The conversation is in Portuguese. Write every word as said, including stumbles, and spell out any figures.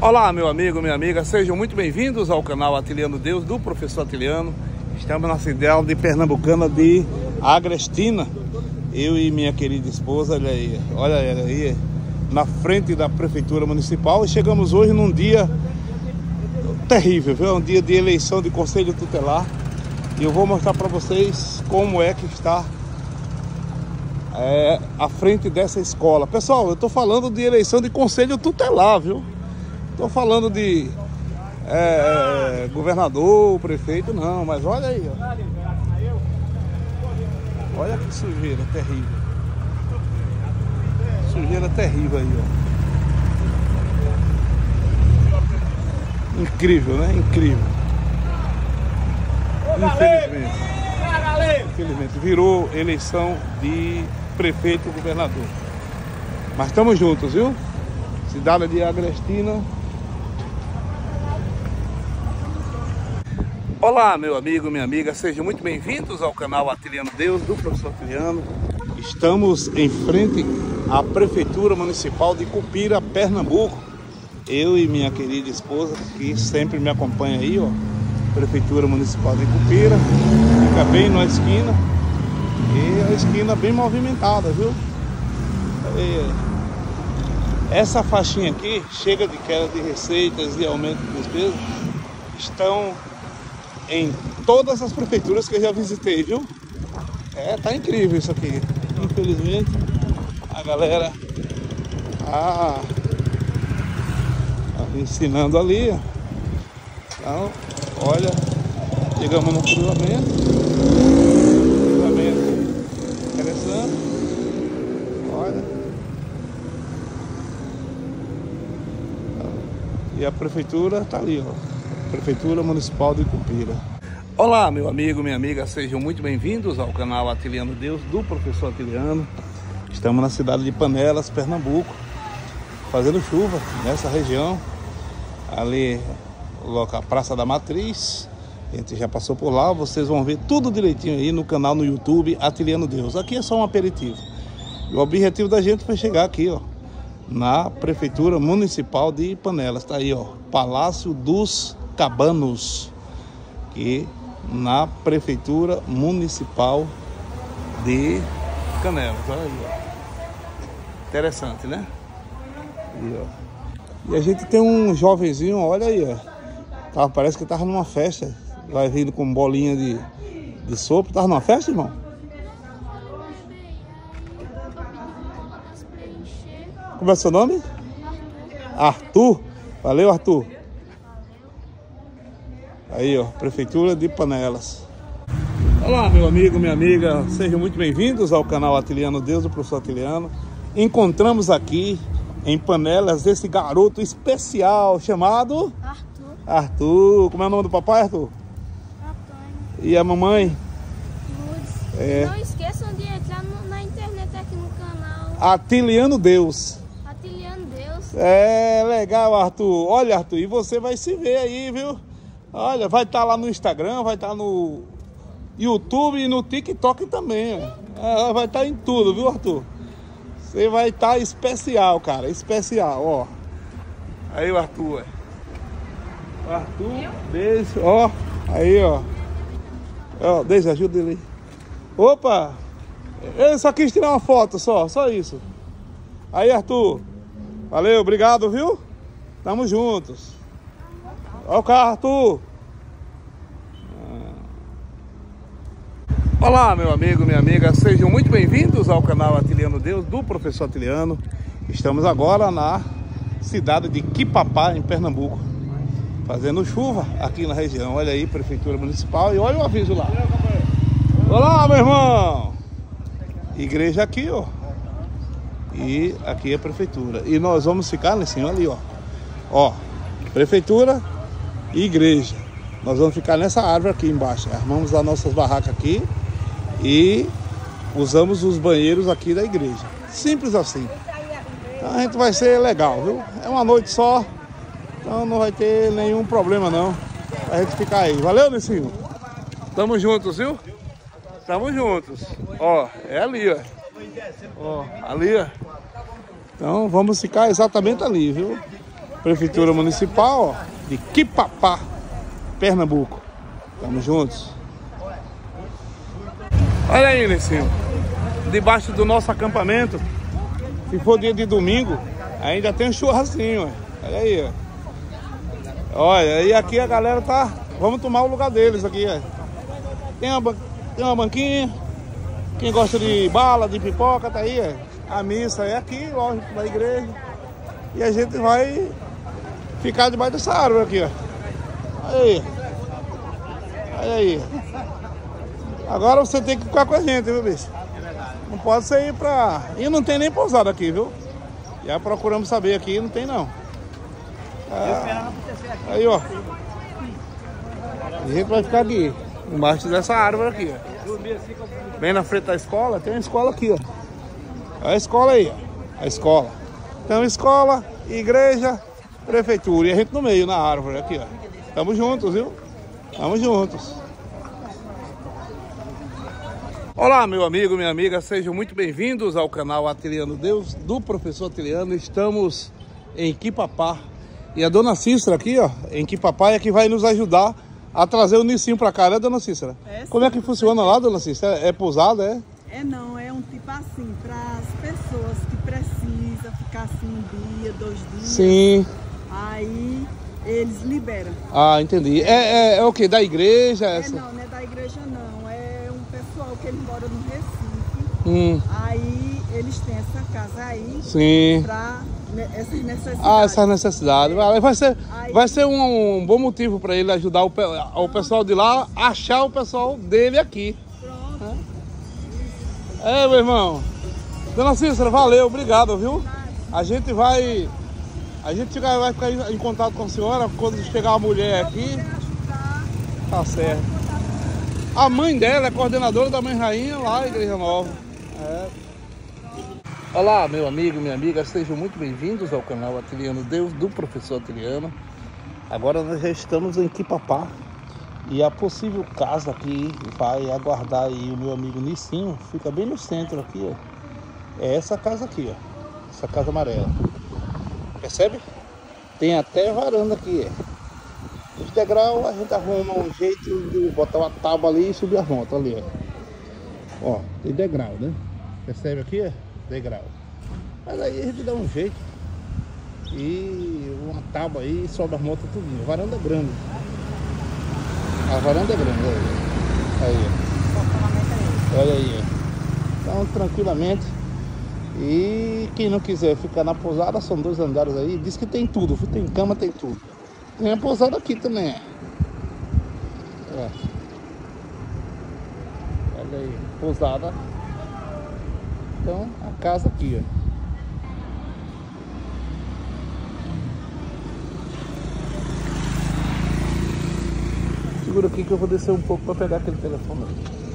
Olá, meu amigo, minha amiga, sejam muito bem-vindos ao canal Atiliano Deus, do professor Atiliano. Estamos na cidade de Pernambucana de Agrestina. Eu e minha querida esposa, olha aí, olha aí, na frente da Prefeitura Municipal. E chegamos hoje num dia terrível, viu? Um dia de eleição de Conselho Tutelar. E eu vou mostrar para vocês como é que está é, a frente dessa escola. Pessoal, eu estou falando de eleição de Conselho Tutelar, viu? Estou falando de é, governador, prefeito, não, mas olha aí, ó. Olha que sujeira terrível. Sujeira terrível aí, ó. Incrível, né? Incrível. Infelizmente. Infelizmente, virou eleição de prefeito e governador. Mas estamos juntos, viu? Cidade de Agrestina. Olá, meu amigo, minha amiga, sejam muito bem-vindos ao canal Atiliano Deus, do professor Atiliano. Estamos em frente à Prefeitura Municipal de Cupira, Pernambuco. Eu e minha querida esposa, que sempre me acompanha aí, ó. Prefeitura Municipal de Cupira, fica bem na esquina. E a esquina bem movimentada, viu? E essa faixinha aqui, chega de queda de receitas e aumento de despesas, estão em todas as prefeituras que eu já visitei, viu? É, tá incrível isso aqui. Infelizmente, a galera tá, tá ensinando ali, ó. Então, olha, chegamos no cruzamento. Cruzamento interessante. Olha. E a prefeitura tá ali, ó. Prefeitura Municipal de Cupira. Olá, meu amigo, minha amiga, sejam muito bem-vindos ao canal Atiliano Deus, do professor Atiliano. Estamos na cidade de Panelas, Pernambuco, fazendo chuva nessa região. Ali, a Praça da Matriz, a gente já passou por lá. Vocês vão ver tudo direitinho aí no canal no YouTube Atiliano Deus. Aqui é só um aperitivo. E o objetivo da gente foi chegar aqui, ó, na Prefeitura Municipal de Panelas. Tá aí, ó, Palácio dos Cabanos, que na Prefeitura Municipal de Canelas. Olha aí, ó. Interessante, né? E, ó. E a gente tem um jovenzinho, olha aí, ó. Tava, parece que tava numa festa. Vai vindo com bolinha de, de sopro. Tava numa festa, irmão? Como é seu nome? Arthur. Valeu, Arthur. Aí, ó, Prefeitura de Panelas. Olá, meu amigo, minha amiga, sejam muito bem-vindos ao canal Atiliano Deus, do professor Atiliano. Encontramos aqui em Panelas esse garoto especial chamado Arthur. Arthur. Como é o nome do papai, Arthur? Antônio. E a mamãe? Lourdes. É. Não esqueçam de entrar no, na internet aqui no canal Atiliano Deus. Atiliano Deus. É, legal, Arthur. Olha, Arthur, e você vai se ver aí, viu? Olha, vai estar lá no Instagram, vai estar no YouTube e no TikTok também, ó. É, vai estar em tudo, viu, Arthur? Você vai estar especial, cara, especial, ó. Aí o Arthur, é. O Arthur, deixa, ó. Aí, ó. Ó, deixa, ajuda ele. Opa! Ele só quis tirar uma foto, só, só isso. Aí, Arthur. Valeu, obrigado, viu? Tamo juntos. Olha o carro, Arthur. Olá, meu amigo, minha amiga, sejam muito bem-vindos ao canal Atiliano Deus, do professor Atiliano. Estamos agora na cidade de Quipapá, em Pernambuco, fazendo chuva aqui na região. Olha aí, Prefeitura Municipal, e olha o aviso lá. Olá, meu irmão. Igreja aqui, ó. E aqui é a Prefeitura. E nós vamos ficar nesse ali, ó. Ó, Prefeitura e igreja. Nós vamos ficar nessa árvore aqui embaixo. Armamos as nossas barracas aqui e usamos os banheiros aqui da igreja. Simples assim. Então a gente vai ser legal, viu? É uma noite só, então não vai ter nenhum problema não pra gente ficar aí. Valeu, Nicinho? Tamo juntos, viu? Tamo juntos. Ó, é ali, ó. Ó, ali, ó. Então vamos ficar exatamente ali, viu? Prefeitura Municipal, ó, de Quipapá, Pernambuco. Tamo juntos. Olha aí, Nessinho. Debaixo do nosso acampamento, se for dia de domingo, ainda tem um churrasquinho, ó. Olha aí, ó. Olha, e aqui a galera tá... Vamos tomar o lugar deles aqui, ó. Tem uma, tem uma banquinha. Quem gosta de bala, de pipoca, tá aí, ó. A missa é aqui, lógico, da igreja. E a gente vai ficar debaixo dessa árvore aqui, ó. Olha aí. Olha aí. Agora você tem que ficar com a gente, viu, bicho? Não pode você ir pra... E não tem nem pousada aqui, viu? Já procuramos saber aqui, não tem não. Ah, aí, ó. A gente vai ficar aqui, embaixo dessa árvore aqui, ó. Bem na frente da escola, tem uma escola aqui, ó. Olha a escola aí, ó. A escola. Então, escola, igreja, prefeitura. E a gente no meio, na árvore, aqui, ó. Tamo juntos, viu? Tamo juntos. Olá, meu amigo, minha amiga, sejam muito bem-vindos ao canal Atiliano Deus, do professor Atiliano. Estamos em Quipapá. E a dona Cícera aqui, ó, em Quipapá, é que vai nos ajudar a trazer o Nissinho pra cá, né, dona Cícera? É, como é que funciona lá, dona Cícera? É, é pousada, é? É não, é um tipo assim, para as pessoas que precisam ficar assim um dia, dois dias. Sim. Aí eles liberam. Ah, entendi. É, é, é o quê? Da igreja? É essa? não, não é da igreja não. É um pessoal que eles moram no Recife. Hum. Aí eles têm essa casa aí. Sim. Pra essas necessidades. Ah, essas necessidades. É. Vai ser, Aí... vai ser um, um bom motivo para ele ajudar o, o pessoal de lá a achar o pessoal dele aqui. Pronto. É, meu irmão. Dona Cícera, valeu, obrigado, viu? A gente vai... A gente vai ficar em contato com a senhora quando chegar a mulher aqui. Tá certo. A mãe dela é coordenadora da Mãe Rainha lá, Igreja Nova. É. Olá, meu amigo, minha amiga, sejam muito bem-vindos ao canal Atiliano Deus, do professor Atiliano. Agora nós já estamos em Quipapá e a possível casa aqui vai aguardar aí o meu amigo Nissinho. Fica bem no centro aqui, ó. É essa casa aqui, ó. Essa casa amarela. Percebe? Tem até varanda aqui, ó. Os degraus a gente arruma um jeito de botar uma tábua ali e subir a moto ali, ó. Ó, tem degrau, né? Percebe aqui, ó? Degrau. Mas aí a gente dá um jeito e uma tábua aí sobe as motos tudinho. Varanda grande. A varanda é grande, olha aí. Aí, olha aí. Então tranquilamente. E quem não quiser ficar na pousada, são dois andares aí. Diz que tem tudo, tem cama, tem tudo. Tem a pousada aqui também. É. Olha aí, pousada. Então, a casa aqui, ó. Segura aqui que eu vou descer um pouco para pegar aquele telefone.